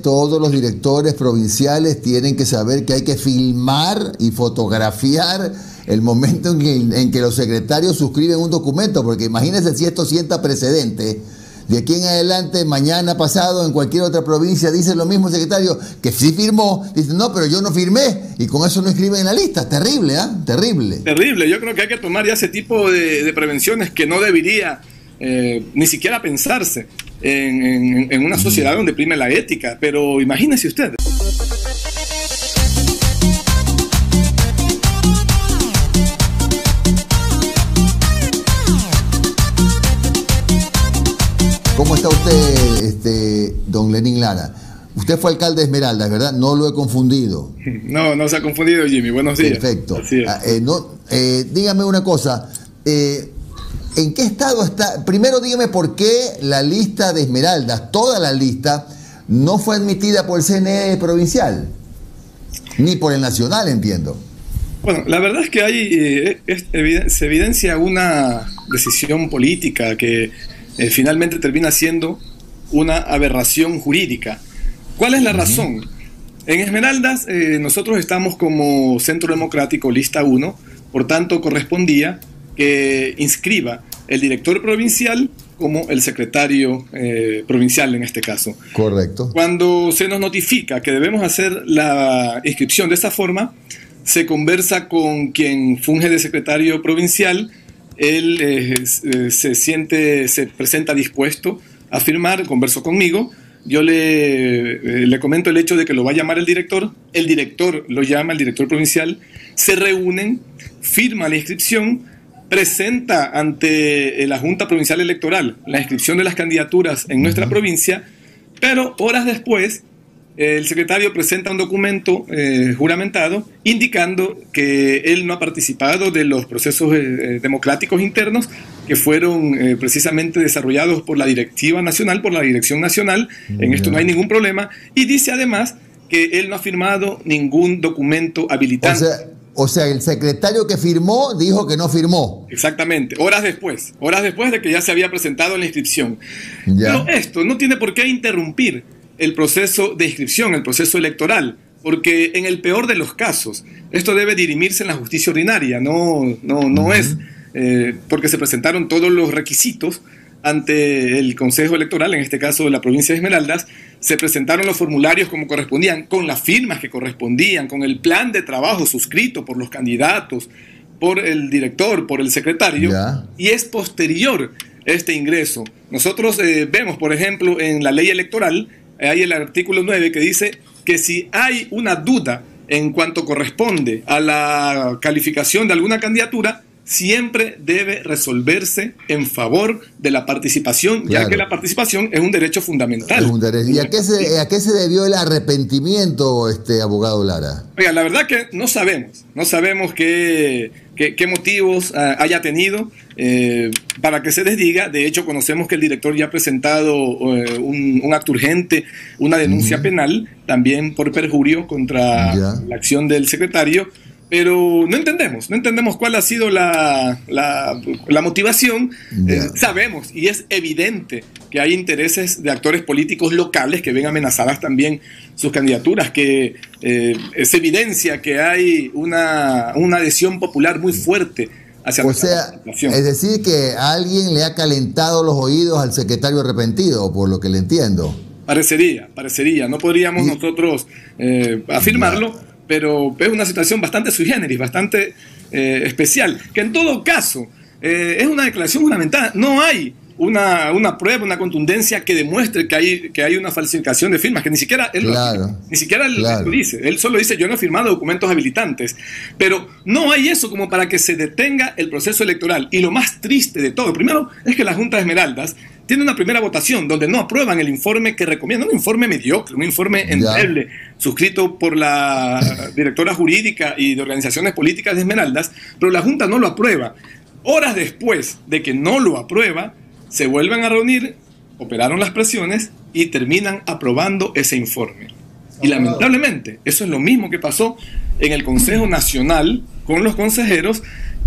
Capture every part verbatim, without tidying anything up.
todos los directores provinciales tienen que saber que hay que filmar y fotografiar el momento en que, en que los secretarios suscriben un documento, porque imagínense si esto sienta precedente. De aquí en adelante, mañana, pasado, en cualquier otra provincia, dice lo mismo el secretario, que sí firmó, dice, no, pero yo no firmé, y con eso no inscriben en la lista. Terrible, ¿ah? ¿eh? Terrible. Terrible. Yo creo que hay que tomar ya ese tipo de, de prevenciones que no debería eh, ni siquiera pensarse en, en, en una sociedad donde prime la ética. Pero imagínese usted. ¿Cómo está usted, este, don Lenín Lara? Usted fue alcalde de Esmeraldas, ¿verdad? No lo he confundido. No, no se ha confundido, Jimmy. Buenos días. Perfecto. Eh, no, eh, dígame una cosa. Eh, ¿En qué estado está? Primero dígame por qué la lista de Esmeraldas, toda la lista, no fue admitida por el C N E provincial. Ni por el nacional, entiendo. Bueno, la verdad es que hay, eh, es, eviden- se evidencia una decisión política que eh, finalmente termina siendo una aberración jurídica. ¿Cuál es la razón? En Esmeraldas eh, nosotros estamos como Centro Democrático lista uno, por tanto correspondía que inscriba el director provincial como el secretario eh, provincial en este caso. Correcto. Cuando se nos notifica que debemos hacer la inscripción de esta forma, se conversa con quien funge de secretario provincial. Él eh, se siente, se presenta dispuesto a firmar, conversó conmigo, yo le, eh, le comento el hecho de que lo va a llamar el director, el director lo llama, el director provincial, se reúnen, firma la inscripción, presenta ante la Junta Provincial Electoral la inscripción de las candidaturas en nuestra provincia, pero horas después el secretario presenta un documento eh, juramentado indicando que él no ha participado de los procesos eh, democráticos internos que fueron eh, precisamente desarrollados por la directiva nacional, por la dirección nacional. En esto no hay ningún problema. Y dice además que él no ha firmado ningún documento habilitante. O sea, o sea, el secretario que firmó dijo que no firmó. Exactamente, horas después, horas después de que ya se había presentado la inscripción. Ya. Pero esto no tiene por qué interrumpir el proceso de inscripción, el proceso electoral, porque en el peor de los casos, esto debe dirimirse en la justicia ordinaria, no, no, no uh-huh. es eh, porque se presentaron todos los requisitos ante el Consejo Electoral, en este caso de la provincia de Esmeraldas, se presentaron los formularios como correspondían, con las firmas que correspondían, con el plan de trabajo suscrito por los candidatos, por el director, por el secretario, yeah. y es posterior este ingreso. Nosotros eh, vemos, por ejemplo, en la ley electoral, hay el artículo nueve que dice que si hay una duda en cuanto corresponde a la calificación de alguna candidatura, siempre debe resolverse en favor de la participación, claro. ya que la participación es un derecho fundamental. Es un derecho. ¿Y a qué, se, a qué se debió el arrepentimiento, este abogado Lara? Oiga, la verdad que no sabemos, no sabemos qué, qué, qué motivos uh, haya tenido eh, para que se desdiga. De hecho, conocemos que el director ya ha presentado uh, un, un acto urgente, una denuncia uh-huh. penal, también por perjurio contra ya. la acción del secretario. Pero no entendemos, no entendemos cuál ha sido la, la, la motivación. Yeah. Eh, sabemos y es evidente que hay intereses de actores políticos locales que ven amenazadas también sus candidaturas, que eh, es evidencia que hay una, una adhesión popular muy fuerte hacia o sea, es decir, que alguien le ha calentado los oídos al secretario arrepentido, por lo que le entiendo. Parecería, parecería. No podríamos y, nosotros eh, afirmarlo. Yeah. Pero es una situación bastante sui generis, bastante eh, especial, que en todo caso eh, es una declaración juramentada. No hay una, una prueba, una contundencia que demuestre que hay, que hay una falsificación de firmas, que ni siquiera él, claro, lo, ni siquiera él claro. lo dice. Él solo dice, yo no he firmado documentos habilitantes. Pero no hay eso como para que se detenga el proceso electoral. Y lo más triste de todo, primero, es que la Junta de Esmeraldas tiene una primera votación donde no aprueban el informe que recomienda, un informe mediocre, un informe endeble, suscrito por la directora jurídica y de organizaciones políticas de Esmeraldas, pero la Junta no lo aprueba. Horas después de que no lo aprueba, se vuelven a reunir, operaron las presiones y terminan aprobando ese informe. Y lamentablemente, eso es lo mismo que pasó en el Consejo Nacional con los consejeros,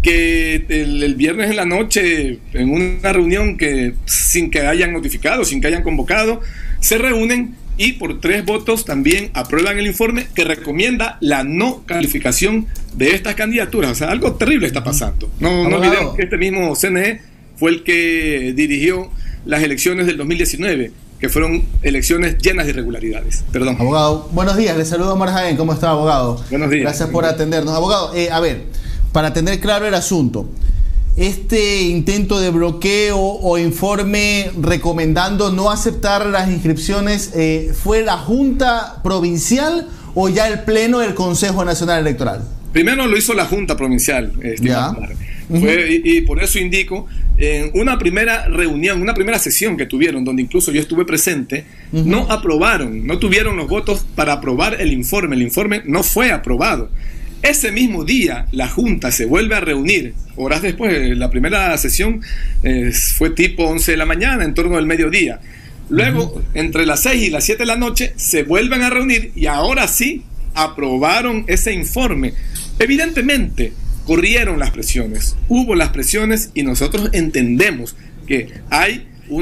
que el, el viernes en la noche, en una reunión que sin que hayan notificado, sin que hayan convocado, se reúnen y por tres votos también aprueban el informe que recomienda la no calificación de estas candidaturas. O sea, algo terrible está pasando. No, no olvidemos que este mismo C N E fue el que dirigió las elecciones del dos mil diecinueve, que fueron elecciones llenas de irregularidades. Perdón. Abogado, buenos días. Le saludo a Omar Jaén. ¿Cómo está, abogado? Buenos días. Gracias por atendernos. Abogado, eh, a ver, para tener claro el asunto, este intento de bloqueo o informe recomendando no aceptar las inscripciones, eh, ¿fue la Junta Provincial o ya el Pleno del Consejo Nacional Electoral? Primero lo hizo la Junta Provincial, estimado. Fue, y, y por eso indico, en una primera reunión, una primera sesión que tuvieron, donde incluso yo estuve presente, uh-huh. no aprobaron, no tuvieron los votos para aprobar el informe. El informe no fue aprobado. Ese mismo día la Junta se vuelve a reunir, horas después. La primera sesión eh, fue tipo once de la mañana, en torno al mediodía. Luego, uh-huh. entre las seis y las siete de la noche, se vuelven a reunir y ahora sí aprobaron ese informe. Evidentemente, corrieron las presiones, hubo las presiones y nosotros entendemos que hay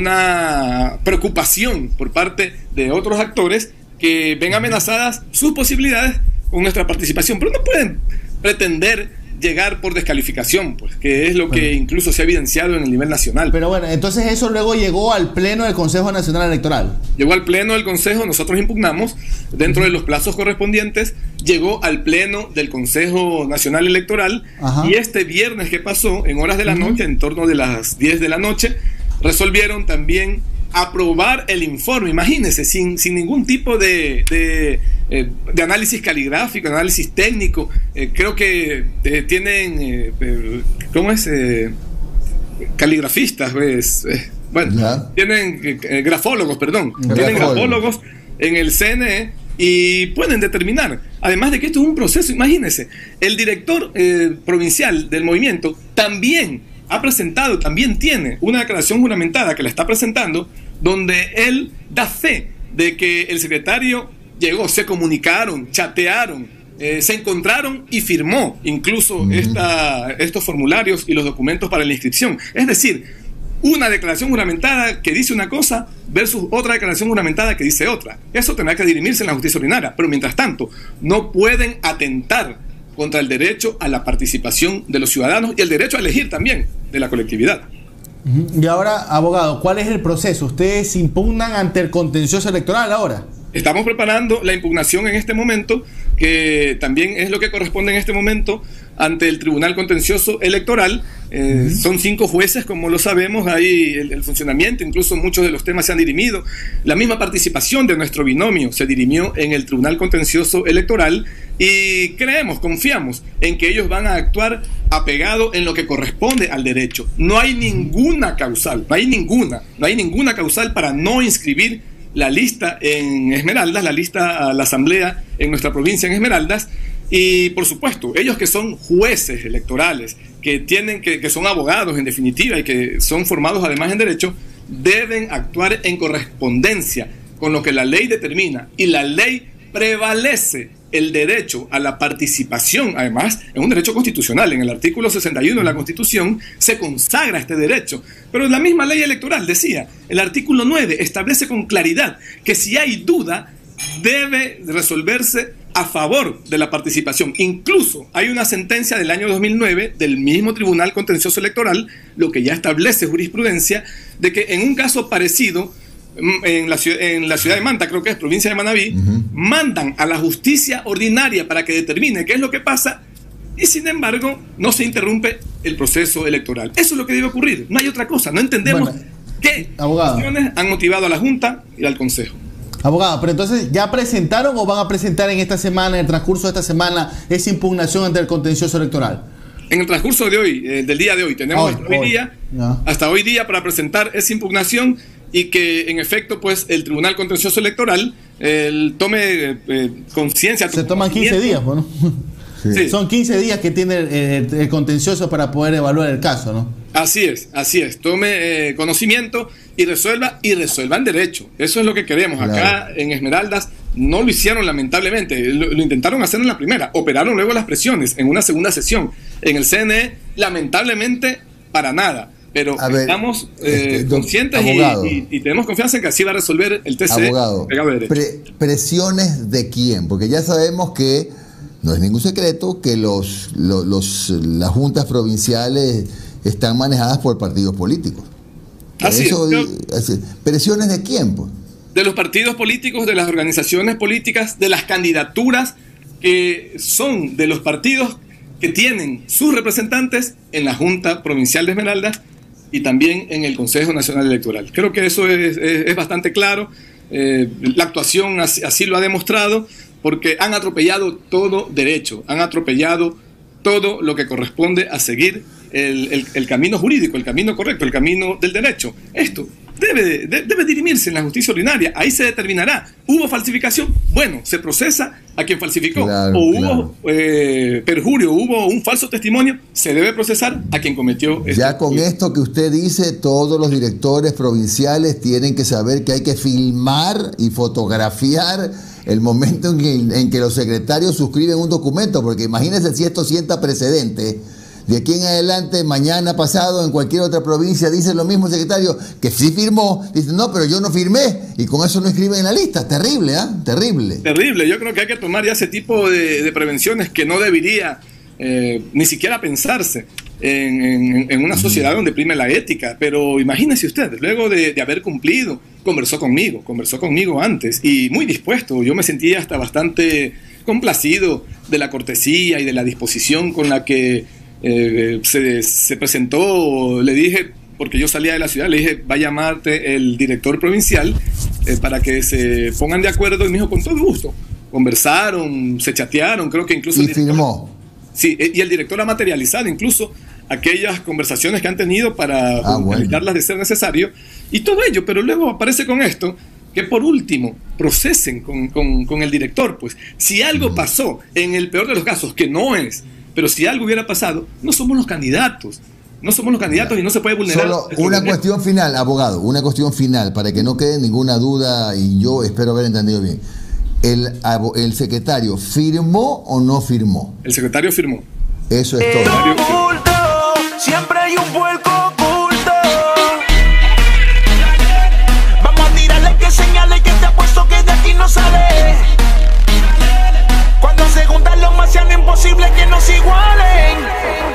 una preocupación por parte de otros actores que ven amenazadas sus posibilidades con nuestra participación, pero no pueden pretender llegar por descalificación, pues, que es lo que bueno. incluso se ha evidenciado en el nivel nacional. Pero bueno, entonces eso luego llegó al Pleno del Consejo Nacional Electoral. Llegó al Pleno del Consejo, nosotros impugnamos dentro de los plazos correspondientes, llegó al Pleno del Consejo Nacional Electoral. Ajá. Y este viernes que pasó, en horas de la uh-huh. noche, en torno de las diez de la noche, resolvieron también aprobar el informe. Imagínense, sin, sin ningún tipo de, de, eh, de análisis caligráfico, análisis técnico. Eh, creo que eh, tienen, eh, ¿cómo es? Eh, caligrafistas, pues, eh, bueno, ¿ya? tienen eh, grafólogos, perdón, Grafólogo. tienen grafólogos en el C N E y pueden determinar. Además de que esto es un proceso, imagínense, el director eh, provincial del movimiento también ha presentado, también tiene una declaración juramentada que la está presentando, donde él da fe de que el secretario llegó, se comunicaron, chatearon, eh, se encontraron y firmó incluso uh-huh. esta, estos formularios y los documentos para la inscripción. Es decir, una declaración juramentada que dice una cosa versus otra declaración juramentada que dice otra. Eso tendrá que dirimirse en la justicia ordinaria, pero mientras tanto no pueden atentar contra el derecho a la participación de los ciudadanos y el derecho a elegir también de la colectividad. Y ahora, abogado, ¿cuál es el proceso? ¿Ustedes impugnan ante el contencioso electoral ahora? Estamos preparando la impugnación en este momento, que también es lo que corresponde en este momento ante el Tribunal Contencioso Electoral. Eh, uh-huh. Son cinco jueces, como lo sabemos, hay el, el funcionamiento, incluso muchos de los temas se han dirimido. La misma participación de nuestro binomio se dirimió en el Tribunal Contencioso Electoral y creemos, confiamos en que ellos van a actuar apegado en lo que corresponde al derecho. No hay ninguna causal, no hay ninguna, no hay ninguna causal para no inscribir la lista en Esmeraldas, la lista a la asamblea en nuestra provincia en Esmeraldas. Y por supuesto, ellos que son jueces electorales, que tienen que, que son abogados en definitiva y que son formados además en derecho, deben actuar en correspondencia con lo que la ley determina, y la ley prevalece el derecho a la participación. Además, es un derecho constitucional. En el artículo sesenta y uno de la Constitución se consagra este derecho, pero la misma ley electoral decía, el artículo nueve establece con claridad que si hay duda debe resolverse a favor de la participación. Incluso hay una sentencia del año dos mil nueve del mismo Tribunal Contencioso Electoral, lo que ya establece jurisprudencia, de que en un caso parecido en la, en la ciudad de Manta, creo que es provincia de Manabí, uh-huh. mandan a la justicia ordinaria para que determine qué es lo que pasa, y sin embargo no se interrumpe el proceso electoral. Eso es lo que debe ocurrir, no hay otra cosa. No entendemos bueno, qué cuestiones han motivado a la Junta y al Consejo. Abogado, pero entonces, ¿ya presentaron o van a presentar en esta semana, en el transcurso de esta semana, esa impugnación ante el contencioso electoral? En el transcurso de hoy, eh, del día de hoy, tenemos hoy, hasta, hoy hoy. Día, hasta hoy día para presentar esa impugnación, y que en efecto pues el Tribunal Contencioso Electoral eh, tome eh, conciencia. Se toman quince días, bueno. Sí. Son quince días que tiene el, el, el contencioso para poder evaluar el caso, ¿no? Así es, así es. Tome eh, conocimiento y resuelva, y resuelvan derecho. Eso es lo que queremos. Claro. Acá en Esmeraldas no lo hicieron, lamentablemente. Lo, lo intentaron hacer en la primera, operaron luego las presiones en una segunda sesión. En el C N E, lamentablemente, para nada. pero a ver, estamos eh, este, conscientes y, y, y tenemos confianza en que así va a resolver el T C E. Abogado, pre ¿presiones de quién? Porque ya sabemos que no es ningún secreto que los, los, los las juntas provinciales están manejadas por partidos políticos. Así Eso, es, ¿presiones de quién, pues? De los partidos políticos, de las organizaciones políticas, de las candidaturas que son de los partidos que tienen sus representantes en la Junta Provincial de Esmeraldas y también en el Consejo Nacional Electoral. Creo que eso es, es, es bastante claro. Eh, la actuación así, así lo ha demostrado, porque han atropellado todo derecho, han atropellado todo lo que corresponde a seguir el, el, el camino jurídico, el camino correcto, el camino del derecho. Esto debe, de, debe dirimirse en la justicia ordinaria. Ahí se determinará. ¿Hubo falsificación? Bueno, se procesa a quien falsificó. Claro, o hubo claro. eh, perjurio, hubo un falso testimonio, se debe procesar a quien cometió esto. Ya con esto que usted dice, todos los directores provinciales tienen que saber que hay que filmar y fotografiar el momento en que, en que los secretarios suscriben un documento, porque imagínense si esto sienta precedente. De aquí en adelante, mañana, pasado, en cualquier otra provincia, dice lo mismo el secretario, que sí firmó, dice, no, pero yo no firmé, y con eso no escriben en la lista. Terrible, ¿ah? ¿eh? Terrible. Terrible. Yo creo que hay que tomar ya ese tipo de, de prevenciones que no debería eh, ni siquiera pensarse en, en, en una sociedad donde prime la ética. Pero imagínese usted, luego de, de haber cumplido, conversó conmigo, conversó conmigo antes, y muy dispuesto. Yo me sentía hasta bastante complacido de la cortesía y de la disposición con la que Eh, se, se presentó. Le dije, porque yo salía de la ciudad, le dije, va a llamarte el director provincial eh, para que se pongan de acuerdo, y me dijo, con todo gusto. Conversaron, se chatearon, creo que incluso... Y firmó. Sí, y el director ha materializado incluso aquellas conversaciones que han tenido para ah, bueno. de ser necesario, y todo ello, pero luego aparece con esto, que por último procesen con, con, con el director. Pues si algo mm. pasó, en el peor de los casos, que no es, pero si algo hubiera pasado, no somos los candidatos. No somos los candidatos y no se puede vulnerar. Solo una cuestión final, abogado, una cuestión final, para que no quede ninguna duda, y yo espero haber entendido bien. ¿El, el secretario firmó o no firmó? El secretario firmó. Eso es todo. Oculto, siempre hay un puerco oculto. Vamos a tirarle que señale que te apuesto que de aquí no sale. Cuando se juntan los marcianos, imposible que nos igualen.